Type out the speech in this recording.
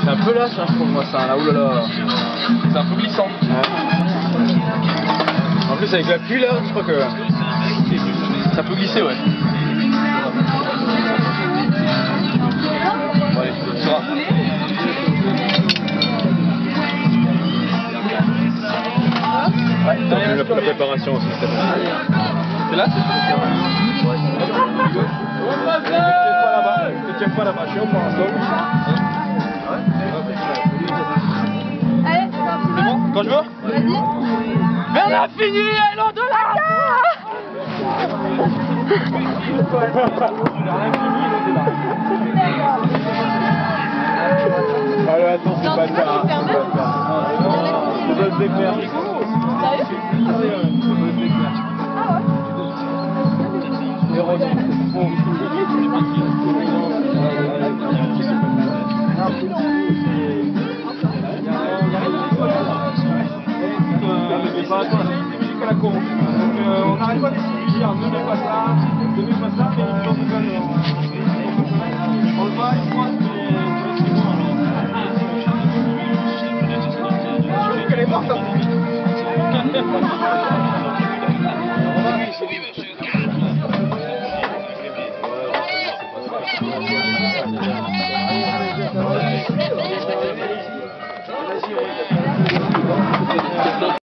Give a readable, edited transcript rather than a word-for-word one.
C'est un peu lâche, hein, je trouve, moi, ça. Là, oulala. C'est un peu glissant. Ouais. En plus, avec la pluie, là, je crois que ça peut glisser, ouais. Bon, allez, ça va. Ouais, la préparation aussi, c'est bon. C'est là, c'est ne tiens pas là-bas, je suis au point. Allez, c'est bon? Quand je veux? Vas-y. Mais on a fini, elle est au-delà! Allez, attends, c'est pas ça. C'est pas se défaire. On n'arrête pas de se dire, ne mets pas ça, mais il faut on le va, il croit, mais c'est bon alors. Je trouve qu'elle est morte.